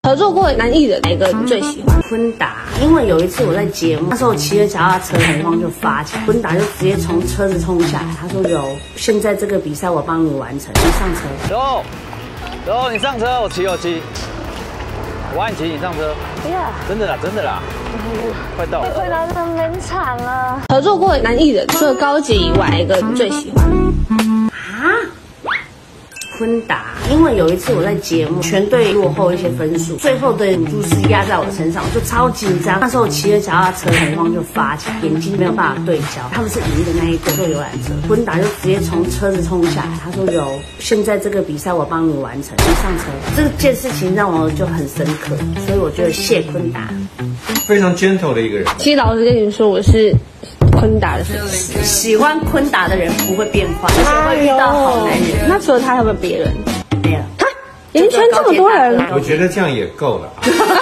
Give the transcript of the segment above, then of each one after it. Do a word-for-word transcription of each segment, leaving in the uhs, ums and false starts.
合作过男艺人哪一个你最喜欢？ 昆达，因为有一次我在节目，那时候我骑着脚踏车，红光就发起来，昆达就直接从车子冲下来，他说有，现在这个比赛我帮你完成，你上车。 有，有，你上车，我骑我骑，我爱你骑，你上车。 哎呀， 真的啦，真的啦，快到了。 昆达真的蛮惨了。 合作过男艺人除了高洁以外，哪一个你最喜欢？ 啊？昆达，因为有一次我在节目，全队落后一些分数，最后的赌注是压在我身上，我就超紧张。那时候我骑着脚踏车，红光就发起来，眼睛没有办法对焦。他们是赢的那一个坐游览车，昆达就直接从车子冲下来，他说有，现在这个比赛我帮你完成，你上车。这件事情让我就很深刻，所以我觉得谢昆达， 非常 gentle 的一个人。 其实老实跟你说，我是昆达的粉丝。 喜欢昆达的人不会变坏，而且会遇到好男人。 那除了他，还有没有别人？ 没有。 哈，演艺圈这么多人， 我觉得这样也够了。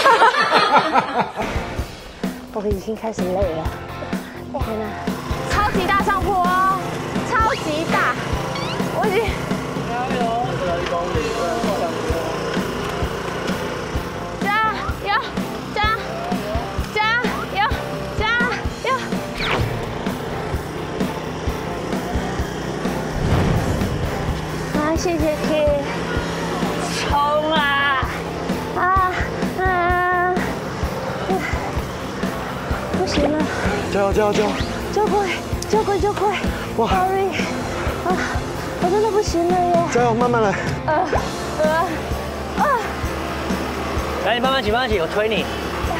我已经开始累了。天哪，超级大上坡哦，超级大！我已经。加油！再来一公里，加油！加加油！加油！啊，谢谢 K。冲啊！啊啊！不行了！ 加油加油加油！ 就快就快就快！哇 ！Sorry， 啊，我真的不行了耶！ 加油，慢慢来。呃呃啊！来，你慢慢骑，慢慢骑，我推你。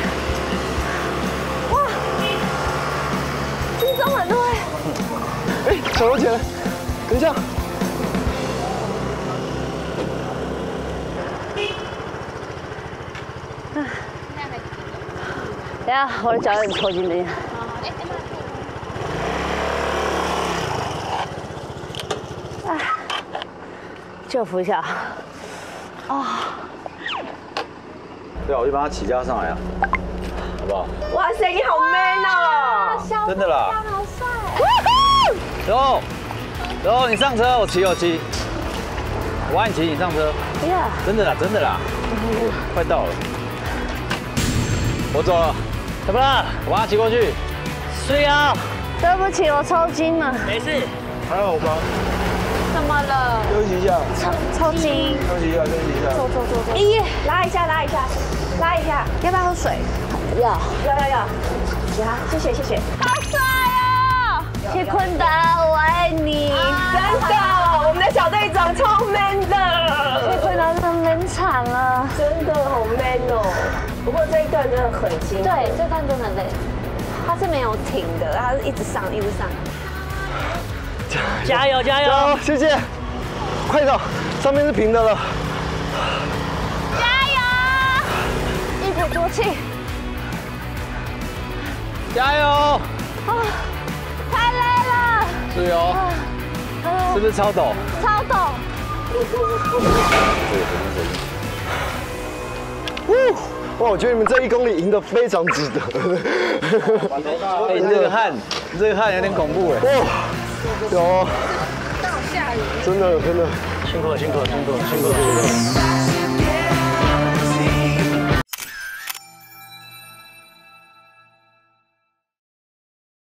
哇！轻松很多哎！ 哎，小柔姐，等一下。 等下，我的脚有点抽筋，等一下。啊，救扶一下。哦。 对啊，我就帮他起架上来啊，好不好？ 哇塞，你好 man 哦！ 真的啦。 好帅。 有，有，你上车，我骑我骑，我爱你骑，你上车。 哎呀， 真的啦，真的啦，快到了。我走了。怎么了？我帮他骑过去。睡啊！ 对不起，我抽筋了。 没事。 还好吗？ 怎么了？ 休息一下。 抽抽筋。 休息一下，休息一下。 走走走走。 咦，拉一下，拉一下，拉一下。 要不要喝水？要。 要要要。呀，谢谢谢谢。 好帅哦！谢坤达，我爱你。 真的，我们的小队长超 man 的。 谢坤达真的蛮惨了。 真的好 man 哦。不过这一段真的很辛苦。 对，这段真的累。他是没有停的，他是一直上，一直上。 加油加油！ 加油，谢谢。快走，上面是平的了。 加油！一鼓作气。 加油！ 啊，太累了。 是哦。是不是超陡？ 超陡。 呜！哇，我觉得你们这一公里赢得非常值得。 哎，你这个汗，你这个汗有点恐怖哎。 哇，有。真的真的。 辛苦了辛苦了辛苦了辛苦了辛苦了。